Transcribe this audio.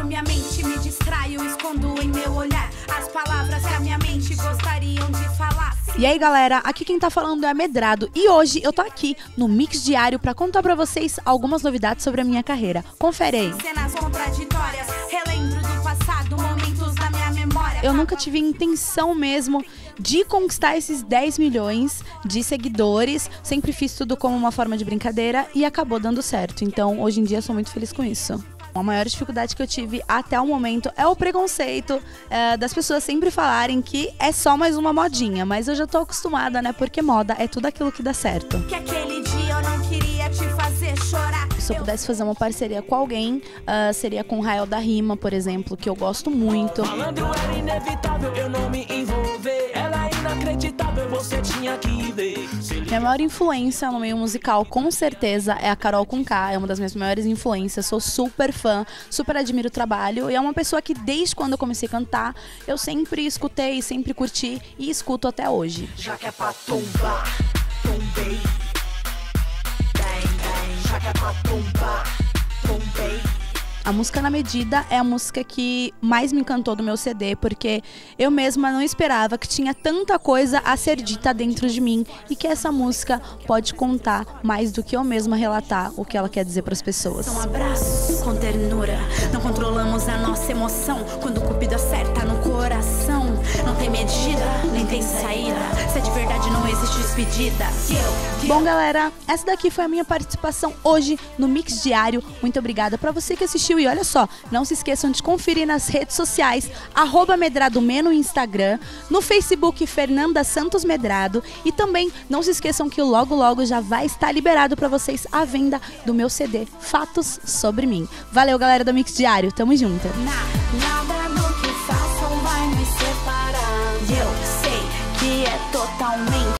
minha mente me distraio, escondo em meu olhar as palavras que a minha mente gostariam de falar. E aí galera, aqui quem tá falando é a Medrado e hoje eu tô aqui no Mix Diário pra contar pra vocês algumas novidades sobre a minha carreira. Confere aí. Cenas contraditórias, relembro do passado, momentos da minha memória. Eu nunca tive intenção mesmo de conquistar esses 10 milhões de seguidores, sempre fiz tudo como uma forma de brincadeira e acabou dando certo, então hoje em dia eu sou muito feliz com isso. A maior dificuldade que eu tive até o momento é o preconceito das pessoas sempre falarem que é só mais uma modinha, mas eu já tô acostumada, né, porque moda é tudo aquilo que dá certo. Que aquele dia eu não queria te fazer chorar. Se eu pudesse fazer uma parceria com alguém, seria com o Rael da Rima, por exemplo, que eu gosto muito. Malandro era inevitável, eu não me envolver. Ela é inacreditável, você tinha que ver. Minha maior influência no meio musical, com certeza, é a Carol Conká. É uma das minhas maiores influências, sou super fã, super admiro o trabalho. E é uma pessoa que desde quando eu comecei a cantar, eu sempre escutei, sempre curti e escuto até hoje. Já que é pra tombar, tombei. Já que é pra tombar, tombei. A música Na Medida é a música que mais me encantou do meu CD, porque eu mesma não esperava que tinha tanta coisa a ser dita dentro de mim e que essa música pode contar mais do que eu mesma relatar o que ela quer dizer para as pessoas. São abraços com ternura, não controlamos a nossa emoção, quando o cupido acerta no coração. Não tem medida, nem tem saída, se é de verdade não existe despedida. Bom galera, essa daqui foi a minha participação hoje no Mix Diário. Muito obrigada para você que assistiu. E olha só, não se esqueçam de conferir nas redes sociais, @MedradoMe no Instagram, no Facebook Fernanda Santos Medrado e também não se esqueçam que logo logo já vai estar liberado para vocês a venda do meu CD Fatos Sobre Mim. Valeu galera do Mix Diário, tamo junto! Nada do que façam vai me separar. Eu sei que é totalmente